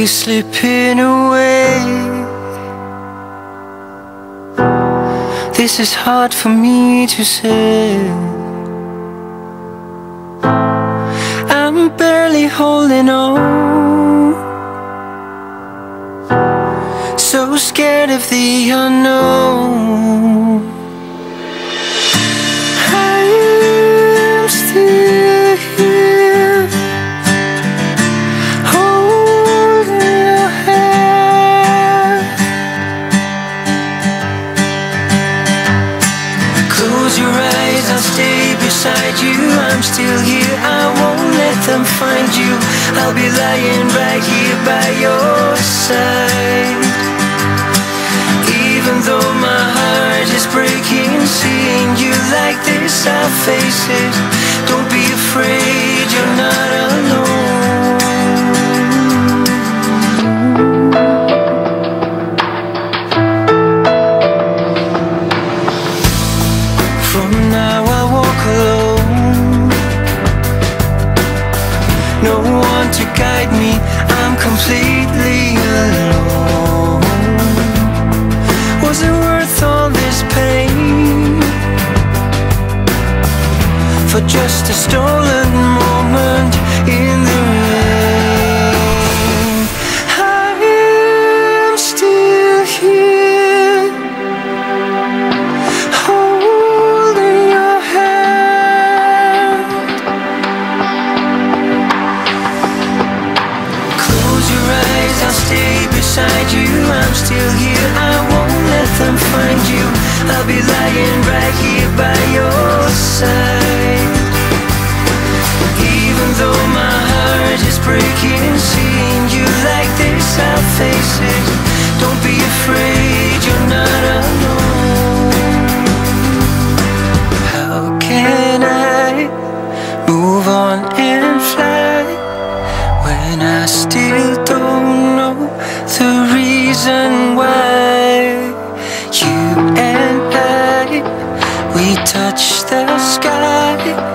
slipping away. This is hard for me to say. I'm barely holding on, so scared of the unknown. I'm still here, holding your hand. Close your eyes, I'll stay beside you. I'm still here, I won't let them find you. I'll be lying right here by your side. Even though my heart is breaking, seeing you like this, I'll face it. Don't be afraid, you're not alone. From now I'll walk alone, no one to guide me, I'm completely alone. Was it worth all this pain for just a stolen moment in the rain? I am still here, holding your hand. Close your eyes, I'll stay beside you. I'm still here, I won't let them find you. I'll be lying right here by your side. Even though my heart is breaking, seeing you like this, I'll face it. Don't be afraid, you're not alone. How can I move on and fly when I still don't know the reason why? You and I, we touch the sky.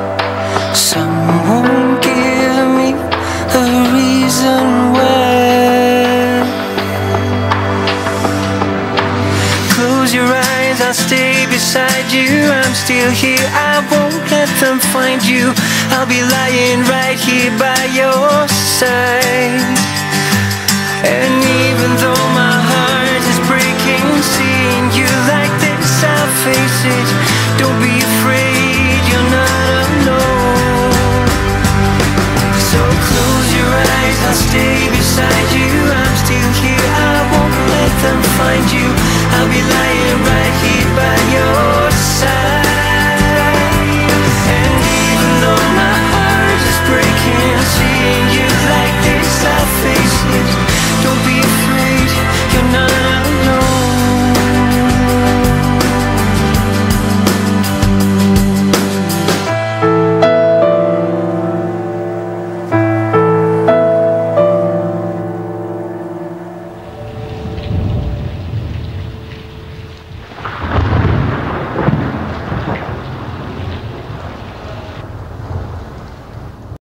Someone give me the reason why. Close your eyes, I'll stay beside you. I'm still here, I won't let them find you. I'll be lying right here by your side. And even though my heart is breaking, seeing you like this,